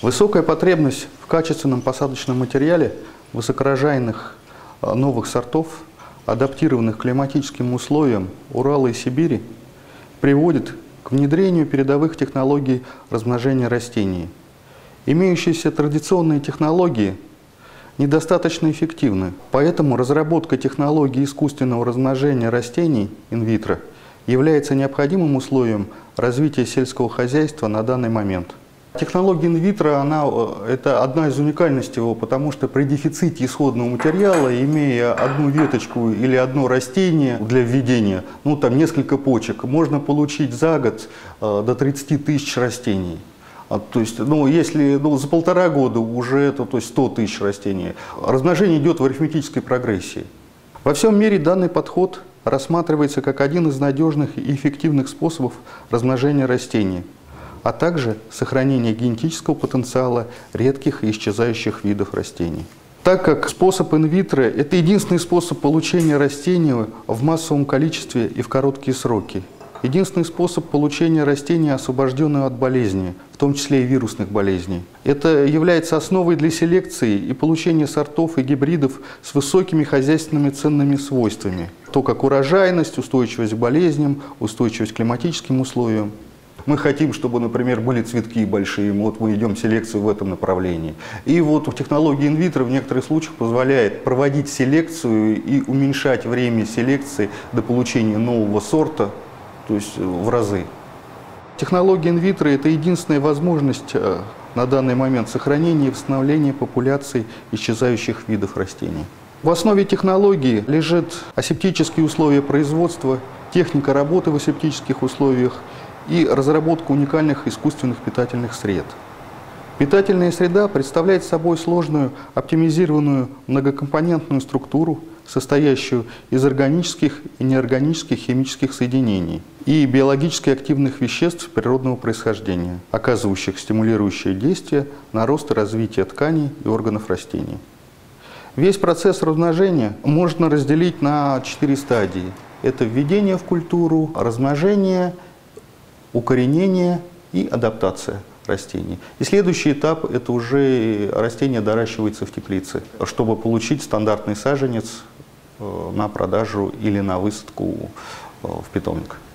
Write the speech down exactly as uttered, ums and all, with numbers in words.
Высокая потребность в качественном посадочном материале высокоурожайных новых сортов, адаптированных к климатическим условиям Урала и Сибири, приводит к внедрению передовых технологий размножения растений. Имеющиеся традиционные технологии недостаточно эффективны, поэтому разработка технологий искусственного размножения растений инвитро является необходимым условием развития сельского хозяйства на данный момент. Технология инвитро, она, это одна из уникальностей его, потому что при дефиците исходного материала, имея одну веточку или одно растение для введения, ну там несколько почек, можно получить за год э, до тридцати тысяч растений. А, то есть, ну, если ну, за полтора года уже это то есть сто тысяч растений. Размножение идет в арифметической прогрессии. Во всем мире данный подход рассматривается как один из надежных и эффективных способов размножения растений, а также сохранения генетического потенциала редких и исчезающих видов растений. Так как способ инвитро – это единственный способ получения растений в массовом количестве и в короткие сроки, единственный способ получения растений, освобожденного от болезней, в том числе и вирусных болезней. Это является основой для селекции и получения сортов и гибридов с высокими хозяйственными ценными свойствами, то как урожайность, устойчивость к болезням, устойчивость к климатическим условиям. Мы хотим, чтобы, например, были цветки большие, вот мы идем селекцию в этом направлении. И вот технология инвитро в некоторых случаях позволяет проводить селекцию и уменьшать время селекции до получения нового сорта, то есть в разы. Технология инвитро – это единственная возможность на данный момент сохранения и восстановления популяций исчезающих видов растений. В основе технологии лежат асептические условия производства, техника работы в асептических условиях и разработка уникальных искусственных питательных сред. Питательная среда представляет собой сложную, оптимизированную многокомпонентную структуру, состоящую из органических и неорганических химических соединений и биологически активных веществ природного происхождения, оказывающих стимулирующее действие на рост и развитие тканей и органов растений. Весь процесс размножения можно разделить на четыре стадии. Это введение в культуру, размножение, укоренение и адаптация растений. И следующий этап – это уже растение доращивается в теплице, чтобы получить стандартный саженец на продажу или на высадку в питомник.